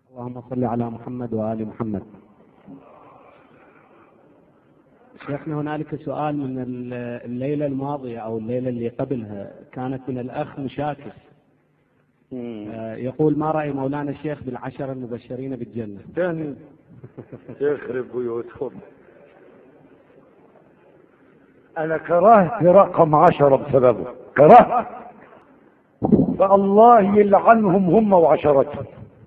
اللهم صل على محمد وآل محمد. شيخنا، هنالك سؤال من الليلة الماضية أو الليلة اللي قبلها، كانت من الأخ مشاكس. يقول: ما رأي مولانا الشيخ بالعشرة المبشرين بالجنة؟ ثاني يخرب بيوتهم. أنا كرهت رقم 10 بسببه، كرهت، فالله يلعنهم هم وعشرتهم،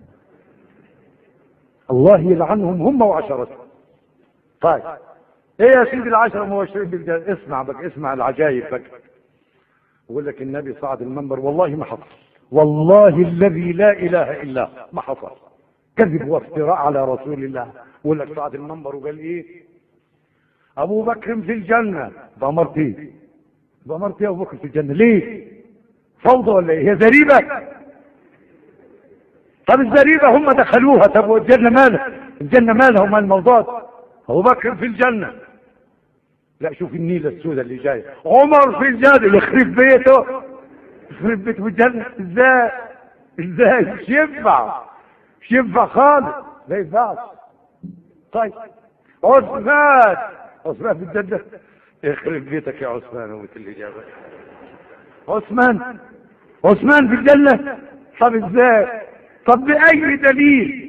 الله يلعنهم هم وعشرتهم. طيب ايه يا سيدي العشرة المبشرين بالجنة؟ اسمع بك، اسمع العجائب بك. يقول لك النبي صعد المنبر، والله ما حصل، والله الذي لا اله الا ما حصل، كذب وافتراء على رسول الله. يقول لك صعد المنبر وقال ايه؟ ابو بكر في الجنة. بأمرتي بأمرتي ابو بكر في الجنة ليه؟ فوضى ولا ايه؟ هي زريبة؟ طب الزريبة هم دخلوها، طب والجنة مالها؟ الجنة مالها ومال الموضوع؟ ابو بكر في الجنة. لا شوف النيلة السوداء اللي جاية، عمر في الجنة. يخرب بيته، يخرب بيته في الجنة. ازاي؟ ازاي؟ مش ينفع، مش ينفع خالص، لا ينفعش. طيب عثمان، عثمان في الجنة. يخرب بيتك يا عثمان ومثل اللي جابك. عثمان، عثمان في الجنة. طب ازاي؟ طب بأي دليل؟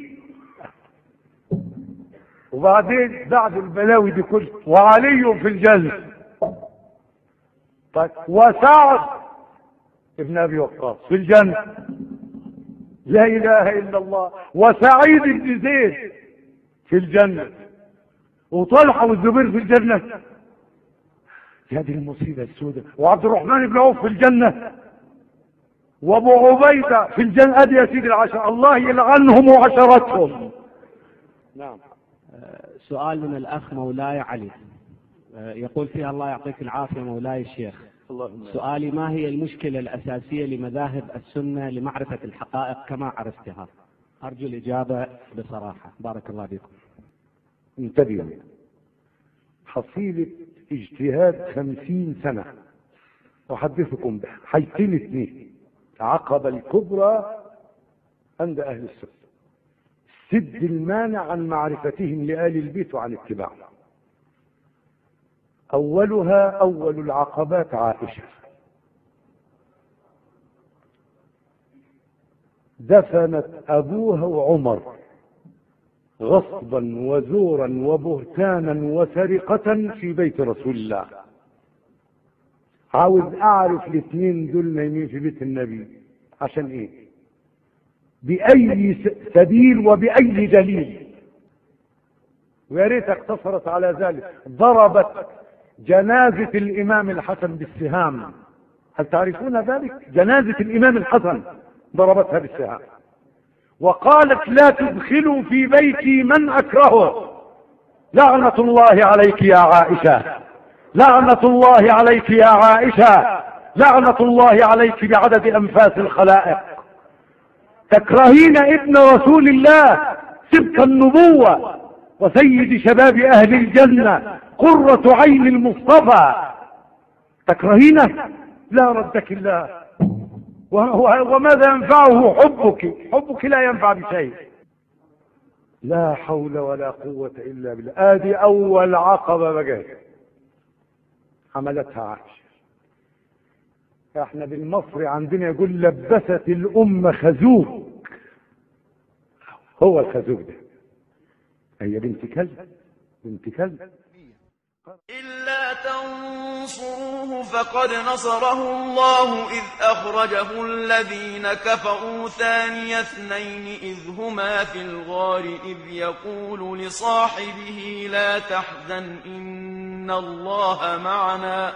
وبعدين بعد البلاوي دي كلها وعلي في الجنة. طيب وسعد ابن ابي وقاص في الجنة، لا اله الا الله. وسعيد بن زيد في الجنة، وطلحة والزبير في الجنة. هذه المصيبة السوداء. وعبد الرحمن بن عوف في الجنة، وابو عبيدة في الجنة. ادي يا سيدي العشرة، الله يلعنهم وعشرتهم. نعم. سؤال من الأخ مولاي علي، يقول فيها: الله يعطيك العافية مولاي الشيخ، سؤالي: ما هي المشكلة الأساسية لمذاهب السنة لمعرفة الحقائق كما عرفتها؟ أرجو الإجابة بصراحة، بارك الله بكم. انتبهوا، حصيلة اجتهاد 50 سنة، أحدثكم به حيثين اثنين: عقبة الكبرى عند أهل السنة، سد المانع عن معرفتهم لآل البيت وعن اتباعهم. أولها، أول العقبات، عائشة. دفنت أبوها وعمر غصبا وزورا وبهتانا وسرقة في بيت رسول الله. عاوز أعرف الاثنين دول نايمين في بيت النبي عشان إيه؟ بأي سبيل وبأي دليل؟ ويا ريت اقتصرت على ذلك. ضربت جنازة الإمام الحسن بالسهام، هل تعرفون ذلك؟ جنازة الإمام الحسن ضربتها بالسهام، وقالت: لا تدخلوا في بيتي من أكرهه. لعنة الله عليك يا عائشة، لعنة الله عليك يا عائشة، لعنة الله عليك بعدد أنفاس الخلائق. تكرهين ابن رسول الله، سبط النبوة وسيد شباب أهل الجنة، قرة عين المصطفى، تكرهينه؟ لا ردك الله. وماذا ينفعه حبك؟ حبك لا ينفع بشيء. لا حول ولا قوة إلا بالله. ادي أول عقبة بقى عملتها عائشة. احنا بالمصري عندنا يقول: لبست الأمة خزوق. هو الخزوق ده، هي بنت كلب، بنت كلب. إلا تنصروه فقد نصره الله إذ أخرجه الذين كفروا ثاني اثنين إذ هما في الغار إذ يقول لصاحبه لا تحزن إن الله معنا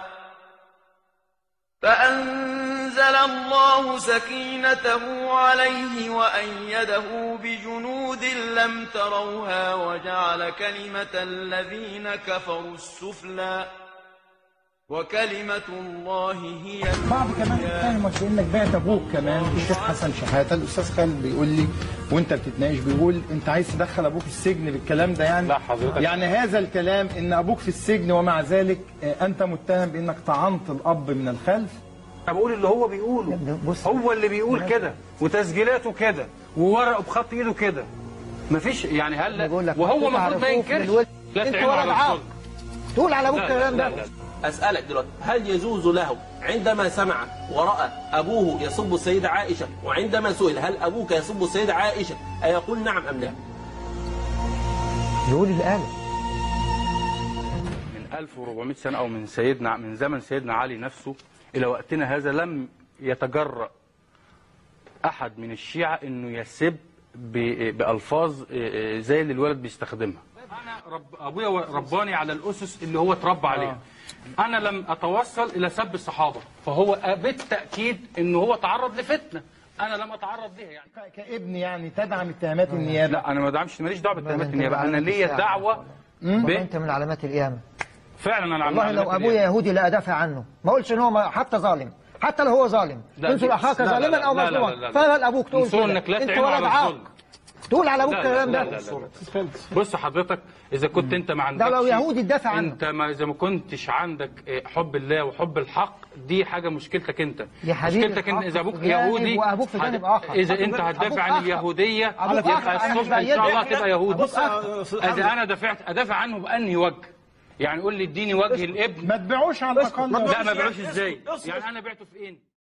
فأنزل الله سكينته عليه وأيده بجنود لم تروها وجعل كلمة الذين كفروا السفلى وكلمة الله هي بعض كمان فاهم انك بعت ابوك كمان. الشيخ حسن شحاته الاستاذ خالد بيقول لي وانت بتتناقش، بيقول انت عايز تدخل ابوك السجن بالكلام ده يعني؟ لا حضرتك، يعني هذا الكلام ان ابوك في السجن ومع ذلك انت متهم بانك طعنت الاب من الخلف. انا بقول اللي هو بيقوله، هو اللي بيقول كده وتسجيلاته كده وورقه بخط ايده كده. مفيش يعني هل وهو المفروض ما ينكرش. لا انت تعينوا ولد على عاق الظلم. تقول على ابوك الكلام ده؟ أسألك دلوقتي، هل يجوز له عندما سمع ورأى أبوه يسب السيدة عائشة، وعندما سئل هل أبوك يسب السيدة عائشة، أيقول نعم أم لا؟ يقول الآن من 1400 سنة أو من زمن سيدنا علي نفسه إلى وقتنا هذا لم يتجرأ أحد من الشيعة إنه يسب بألفاظ زي اللي الولد بيستخدمها. أنا أبويا رباني على الأسس اللي هو اتربى عليها. أنا لم أتوصل إلى سب الصحابة، فهو بالتأكيد إنه هو تعرض لفتنة أنا لم أتعرض لها. يعني كابن يعني تدعم اتهامات النيابة؟ لا أنا ما بدعمش، ماليش دعوة باتهامات النيابة، أنا ليا دعوة أنت من علامات القيامة فعلا. أنا والله لو أبويا يهودي لا أدافع عنه، ما أقولش إن هو حتى ظالم، حتى لو هو ظالم تنصر أخاك ظالما أو مظلوما، فهل أبوك تقول كده؟ أنت ولد عاق تقول على أبوك الكلام ده؟ بص حضرتك، إذا كنت أنت ما عندكش، ده لو يهودي تدافع عنه، أنت إذا ما كنتش عندك حب الله وحب الحق، دي حاجة مشكلتك أنت. يا حبيبي مشكلتك إن إذا أبوك يهودي وأبوك في جانب آخر، إذا أنت هتدافع عن اليهودية يبقى الصبح إن شاء الله تبقى يهودي. إذا أنا أدافع عنه بأنهي وجه؟ يعني قول لي اديني وجه الابن. ما تبيعوش على الأقل. لا ما بيعوش إزاي؟ يعني أنا بعته في إيه؟